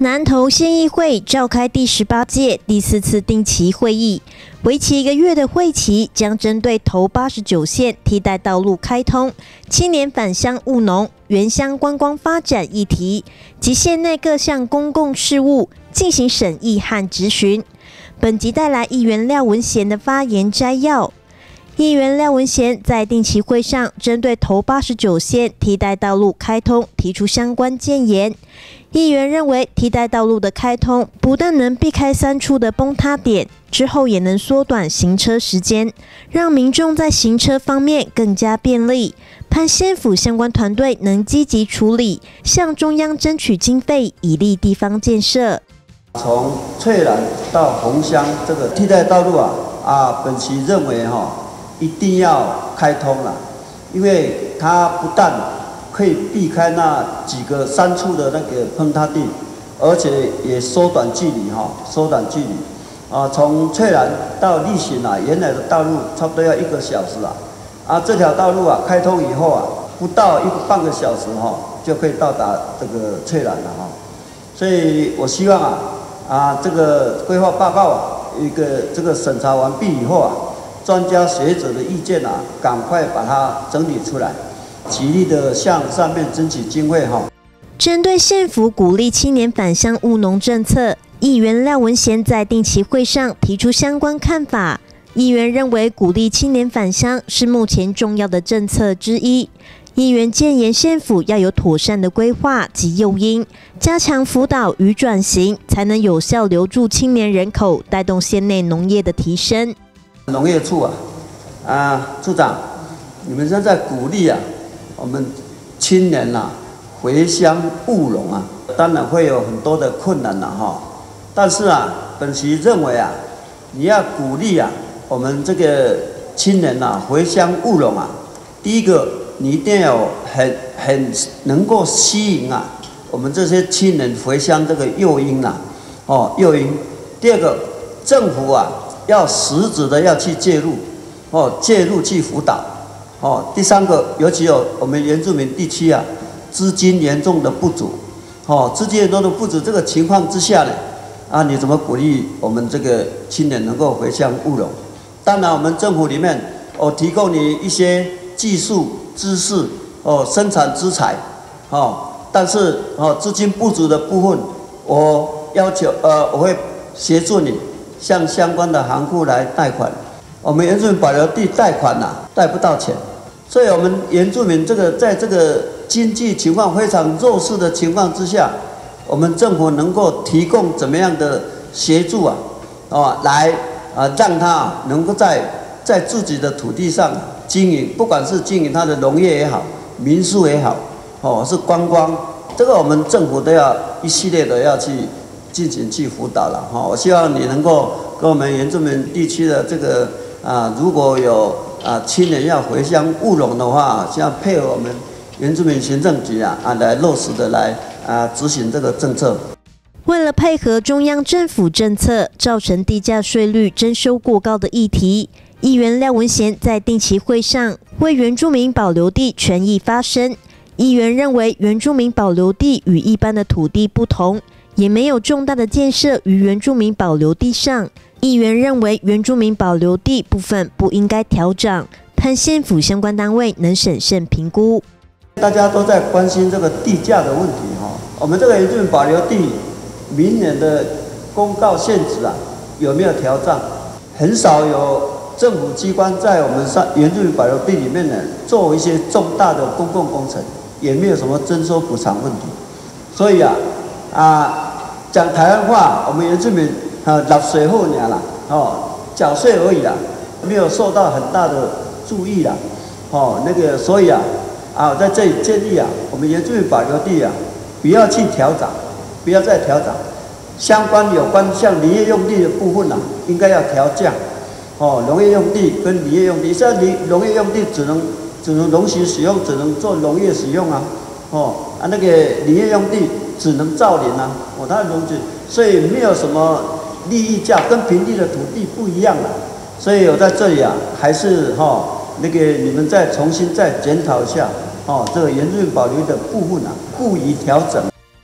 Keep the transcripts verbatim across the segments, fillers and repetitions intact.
南投县议会召开第十八届第四次定期会议，为期一个月的会期将针对头八十九线替代道路开通、青年返乡务农、原乡观光发展议题及县内各项公共事务进行审议和质询。本集带来议员廖文贤的发言摘要。议员廖文贤在定期会上针对头八十九线替代道路开通提出相关建言。议员认为，替代道路的开通不但能避开三处的崩塌点，之后也能缩短行车时间，让民众在行车方面更加便利。盼县府相关团队能积极处理，向中央争取经费，以利地方建设。 从翠兰到红乡这个替代道路啊，啊，本期认为哈、哦，一定要开通了，因为它不但可以避开那几个三处的那个崩塌地，而且也缩短距离哈，缩短距离。啊，从翠兰到立行啊，原来的道路差不多要一个小时啊，啊，这条道路啊开通以后啊，不到一个半个小时哈，就可以到达这个翠兰了哈。所以我希望啊，啊，这个规划报告啊，一个这个审查完毕以后啊，专家学者的意见啊，赶快把它整理出来。极力的向上面争取经费哈。 针对县府鼓励青年返乡务农政策，议员廖文贤在定期会上提出相关看法。议员认为，鼓励青年返乡是目前重要的政策之一。议员建言县府要有妥善的规划及诱因，加强辅导与转型，才能有效留住青年人口，带动县内农业的提升。 农业处啊，啊，处长，你们现在鼓励啊。我们青年呐、啊，回乡务农啊，当然会有很多的困难了哈。但是啊，本席认为啊，你要鼓励啊，我们这个青年呐、啊，回乡务农啊，第一个你一定要有很很能够吸引啊，我们这些青年回乡这个诱因呐、啊，哦诱因。第二个，政府啊要实质的要去介入，哦介入去辅导。哦，第三个，尤其有我们原住民地区啊，资金严重的不足，哦，资金严重的不足这个情况之下呢，啊，你怎么鼓励我们这个青年能够回乡务农？当然，我们政府里面，哦，提供你一些技术知识，哦，生产资材，哦，但是哦，资金不足的部分，我要求呃，我会协助你向相关的行库来贷款。我们原住民保留地贷款呐、啊，贷不到钱。所以，我们原住民这个在这个经济情况非常弱势的情况之下，我们政府能够提供怎么样的协助啊？啊，来啊，让他能够在在自己的土地上经营，不管是经营他的农业也好，民宿也好，哦，是观光，这个我们政府都要一系列的要去进行去辅导了哈。我希望你能够跟我们原住民地区的这个啊，如果有。啊，青年要回乡务农的话，需要配合我们原住民行政局啊啊来落实的来啊执行这个政策。 为了配合中央政府政策，造成地价税率征收过高的议题，议员廖文贤在定期会上为原住民保留地权益发声。议员认为，原住民保留地与一般的土地不同，也没有重大的建设于原住民保留地上。议员认为，原住民保留地部分不应该调涨，盼县府相关单位能审慎评估。 大家都在关心这个地价的问题哈，我们这个原住民保留地明年的公告限值啊有没有调涨？很少有政府机关在我们上原住民保留地里面呢做一些重大的公共工程，也没有什么征收补偿问题。所以啊啊讲台湾话，我们原住民。啊，纳税后年啦，哦，缴税而已啦，没有受到很大的注意啦，哦，那个，所以啊，啊，在这里建议啊，我们原住民保留地啊，不要去调涨，不要再调涨，相关有关像林业用地的部分啊，应该要调降，哦，农业用地跟林业用地，现在林农业用地只能只能农行使用，只能做农业使用啊，哦，啊，那个林业用地只能造林啊，哦，它的农地，所以没有什么。利益价跟平地的土地不一样了，所以我在这里啊，还是哈、哦、那个你们再重新再检讨一下哦，这个原住民保留的部分啊，故意调整。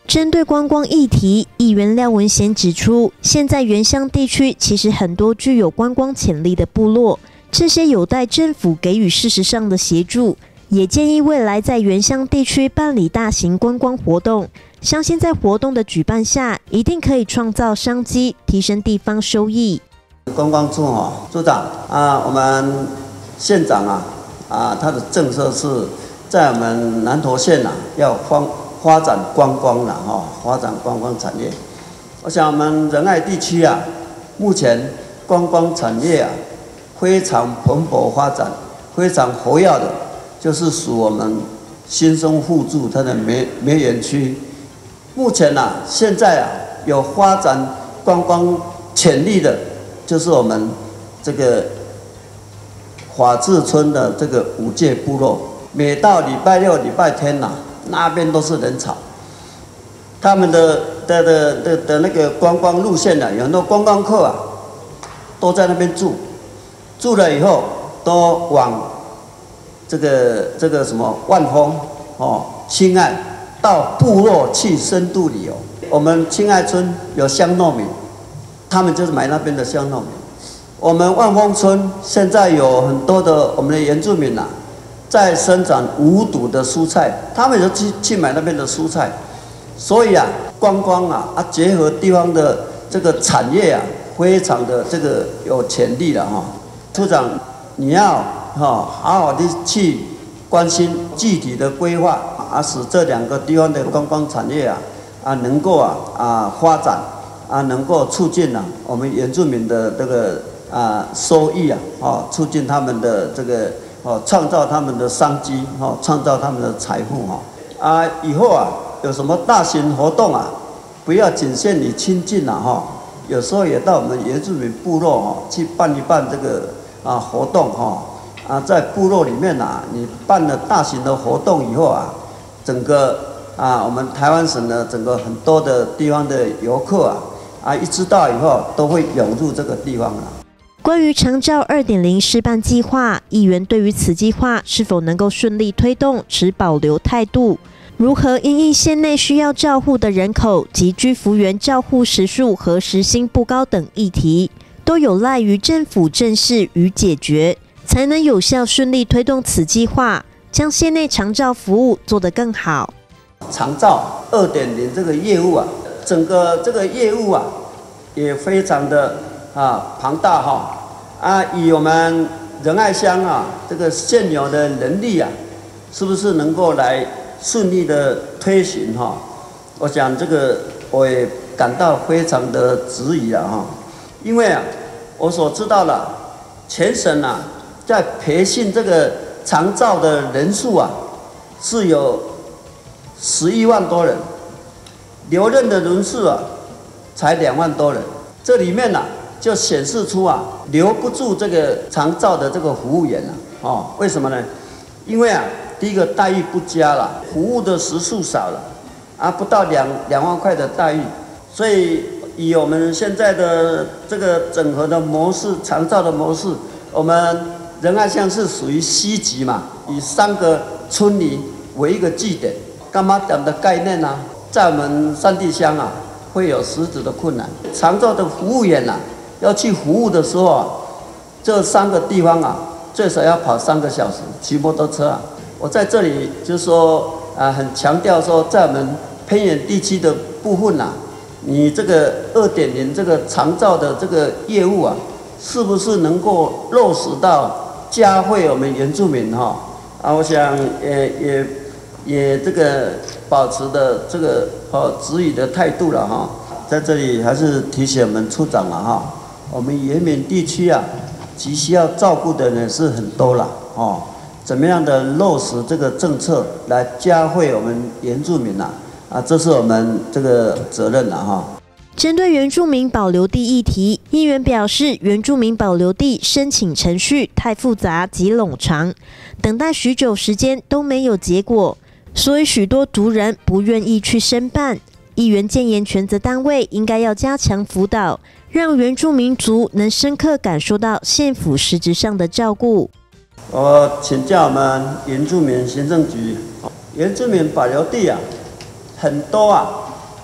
针对观光议题，议员廖文贤指出，现在原乡地区其实很多具有观光潜力的部落，这些有待政府给予事实上的协助。也建议未来在原乡地区办理大型观光活动，相信在活动的举办下，一定可以创造商机，提升地方收益。 观光处哦，处长啊，我们县长啊啊，他的政策是在我们南投县啊，要发发展观光了哈，发展观光产业。我想我们仁爱地区啊，目前观光产业啊非常蓬勃发展，非常活跃的。就是属我们新生互助它的梅梅园区，目前呐、啊，现在啊有发展观光潜力的，就是我们这个法治村的这个五界部落，每到礼拜六、礼拜天呐、啊，那边都是人潮。他们的的的的的那个观光路线呢、啊，有很多观光客啊，都在那边住，住了以后都往。这个这个什么万丰哦，亲爱到部落去深度旅游。我们亲爱村有香糯米，他们就是买那边的香糯米。我们万丰村现在有很多的我们的原住民呐、啊，在生长无毒的蔬菜，他们就去去买那边的蔬菜。所以啊，观光啊啊结合地方的这个产业啊，非常的这个有潜力了哈。处长，你要。好好的去关心具体的规划啊，使这两个地方的观光产业啊啊能够啊啊发展啊，能够促进啊我们原住民的这个啊收益啊，哦，促进他们的这个哦，创造他们的商机哦，创造他们的财富哈啊，以后啊有什么大型活动啊，不要仅限于亲近了哈，有时候也到我们原住民部落哈去办一办这个啊活动哈。啊，在部落里面啊，你办了大型的活动以后啊，整个啊，我们台湾省的整个很多的地方的游客啊，啊，一知道以后都会涌入这个地方了。 关于长照 二点零 示范计划，议员对于此计划是否能够顺利推动持保留态度。如何因应县内需要照护的人口及居服员照护时数和时薪不高等议题，都有赖于政府正视与解决。才能有效顺利推动此计划，将县内长照服务做得更好。 长照 二点零 这个业务啊，整个这个业务啊，也非常的啊庞大哈啊，以我们仁爱乡啊这个现有的能力啊，是不是能够来顺利的推行哈？我想这个我也感到非常的质疑啊哈，因为啊，我所知道了，全省啊。在培训这个长照的人数啊，是有十一万多人，留任的人数啊，才两万多人。这里面呢、啊，就显示出啊，留不住这个长照的这个服务员了、啊。哦，为什么呢？因为啊，第一个待遇不佳了，服务的时数少了，啊，不到两两万块的待遇，所以以我们现在的这个整合的模式，长照的模式，我们。仁爱乡是属于西级嘛，以三个村里为一个据点，干妈点的概念呢、啊，在我们山地乡啊，会有实质的困难。长照的服务员呐、啊，要去服务的时候啊，这三个地方啊，最少要跑三个小时，骑摩托车啊。我在这里就是说啊，很强调说，在我们偏远地区的部分呐、啊，你这个 二点零 这个长照的这个业务啊，是不是能够落实到？加惠我们原住民哈啊，我想也也也这个保持的这个哦质疑的态度了哈，在这里还是提醒我们处长了哈，我们原民地区啊，急需要照顾的人是很多了哦，怎么样的落实这个政策来加惠我们原住民呐啊，这是我们这个责任了哈。 针对原住民保留地议题，议员表示，原住民保留地申请程序太复杂及冗长，等待许久时间都没有结果，所以许多族人不愿意去申办。议员建言权责单位应该要加强辅导，让原住民族能深刻感受到县府实质上的照顾。 我请教我们原住民行政局，原住民保留地啊，很多啊。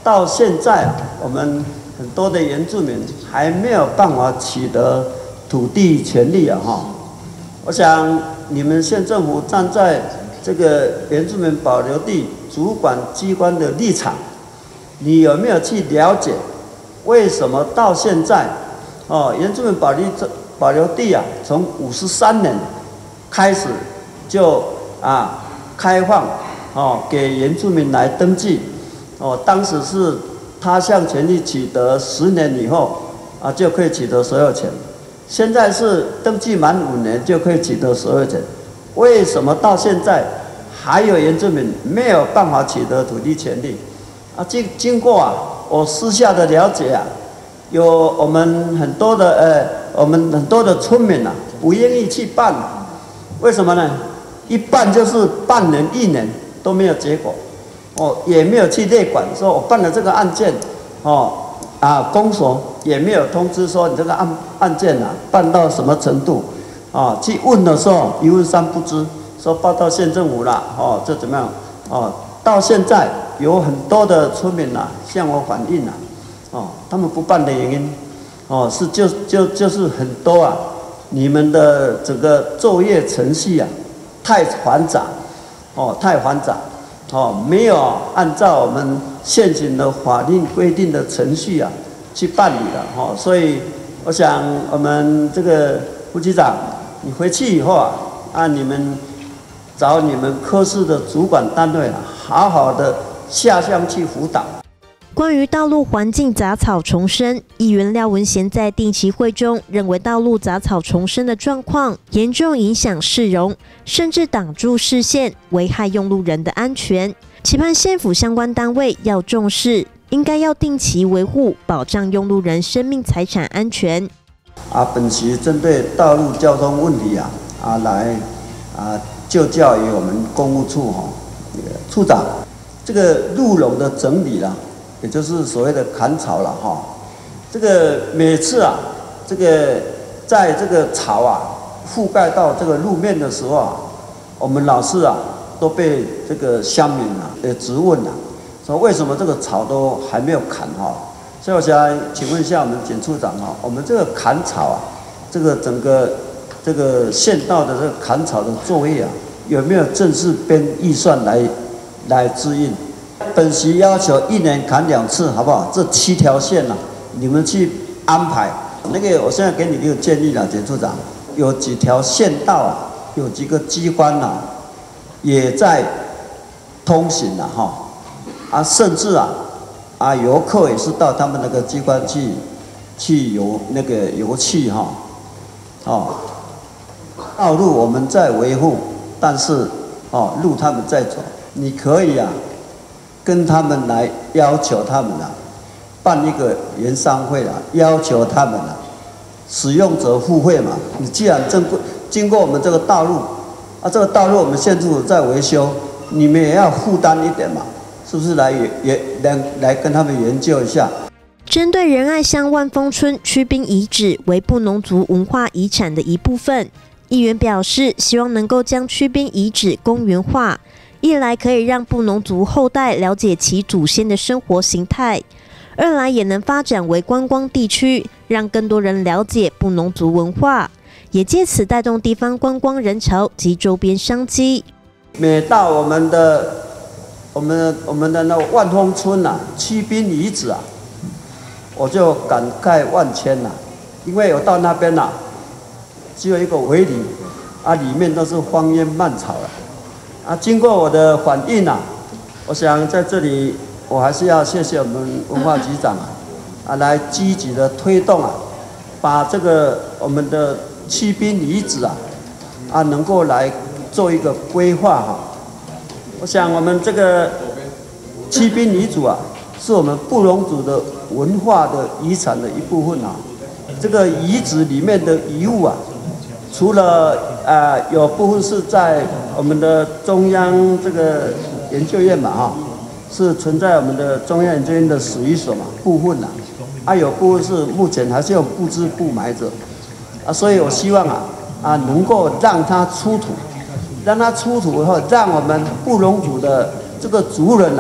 到现在啊，我们很多的原住民还没有办法取得土地权利啊哈。我想你们县政府站在这个原住民保留地主管机关的立场，你有没有去了解为什么到现在哦原住民保留保留地啊，从五十三年开始就啊开放哦给原住民来登记哦，当时是他项权利取得十年以后啊就可以取得所有权。现在是登记满五年就可以取得所有权，为什么到现在还有原住民没有办法取得土地权利？啊，经经过啊，我私下的了解啊，有我们很多的呃，我们很多的村民啊，不愿意去办，为什么呢？一办就是半年、一年都没有结果，哦，也没有去列管，说我办了这个案件，哦。啊，公所也没有通知说你这个案案件啊办到什么程度，啊，去问的时候一问三不知，说报到县政府了，哦，这怎么样？哦，到现在有很多的村民啊向我反映啊，哦，他们不办的原因，哦，是就就就是很多啊，你们的整个作业程序啊太繁杂，哦，太繁杂。哦，没有按照我们现行的法令规定的程序啊去办理了，哦，所以我想我们这个副局长，你回去以后啊，按你们找你们科室的主管单位啊，好好的下乡去辅导。 关于道路环境杂草丛生，议员廖文贤在定期会中认为，道路杂草丛生的状况严重影响市容，甚至挡住视线，危害用路人的安全。期盼县府相关单位要重视，应该要定期维护，保障用路人生命财产安全。 啊，本席针对道路交通问题啊，啊来啊就教于我们公务处哈，处长，这个路容的整理啦。也就是所谓的砍草了哈，这个每次啊，这个在这个草啊覆盖到这个路面的时候啊，我们老是啊都被这个乡民啊呃质问啊，说为什么这个草都还没有砍哈？所以我想请问一下我们简处长哈，我们这个砍草啊，这个整个这个县道的这个砍草的作业啊，有没有正式编预算来来支应？本席要求一年砍两次，好不好？这七条线啊，你们去安排。那个，我现在给你一个建议了，简处长，有几条县道啊，有几个机关啊，也在通行了哈。啊，甚至啊，啊，游客也是到他们那个机关去去游那个游憩哈。哦，道路我们在维护，但是哦，路他们在走，你可以啊。跟他们来要求他们啊，办一个研商会啦，要求他们啊，使用者付费嘛。你既然经过经过我们这个道路，啊，这个道路我们县政府在维修，你们也要负担一点嘛，是不是来也也来来跟他们研究一下？ 针对仁爱乡万丰村曲滨遗址为布农族文化遗产的一部分，议员表示，希望能够将曲滨遗址公园化。一来可以让布农族后代了解其祖先的生活形态，二来也能发展为观光地区，让更多人了解布农族文化，也借此带动地方观光人潮及周边商机。 每到我们的我们我们的那个万丰村啊，曲滨遗址啊，我就感慨万千呐、啊，因为我到那边呐、啊，只有一个围篱啊，里面都是荒烟蔓草了。啊，经过我的反映啊，我想在这里我还是要谢谢我们文化局长啊，啊来积极的推动啊，把这个我们的曲滨遗址啊，啊能够来做一个规划哈。我想我们这个曲滨遗址啊，是我们布农族的文化的遗产的一部分啊。这个遗址里面的遗物啊，除了呃有部分是在我们的中央这个研究院嘛哈，是存在我们的中央研究院的史语所嘛部分呐、啊，啊有部分是目前还是用不知不埋着，啊所以我希望啊啊能够让它出土，让它出土以后，让我们布农族的这个族人呐、啊、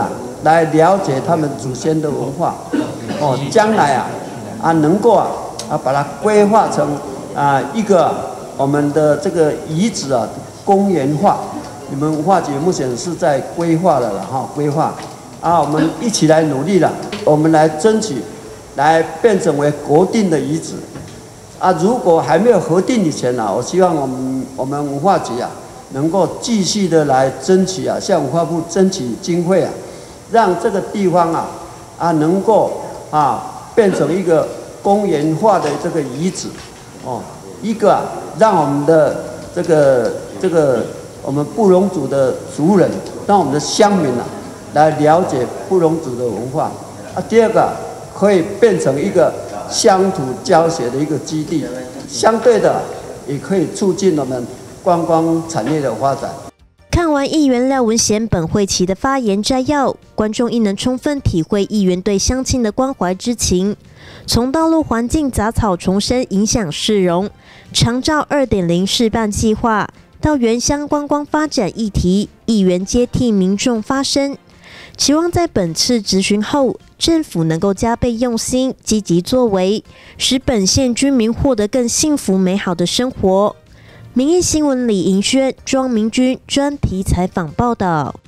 来了解他们祖先的文化，哦，将来啊啊能够啊啊把它规划成啊一个我们的这个遗址啊公园化。你们文化局目前是在规划的了哈，规划啊，我们一起来努力了，我们来争取，来变成为国定的遗址啊。如果还没有核定以前呢、啊，我希望我们我们文化局啊能够继续的来争取啊，向文化部争取经费啊。让这个地方啊啊能够啊变成一个公园化的这个遗址，哦，一个啊让我们的这个这个我们布农族的族人，让我们的乡民啊来了解布农族的文化啊。第二个可以变成一个乡土教学的一个基地，相对的也可以促进我们观光产业的发展。 看完议员廖文贤本会期的发言摘要，观众亦能充分体会议员对乡亲的关怀之情。从道路环境杂草丛生影响市容、长照 二点零 示范计划，到原乡观光发展议题，议员接替民众发声，期望在本次质询后，政府能够加倍用心、积极作为，使本县居民获得更幸福美好的生活。民意新闻李盈轩、庄明君专题采访报道。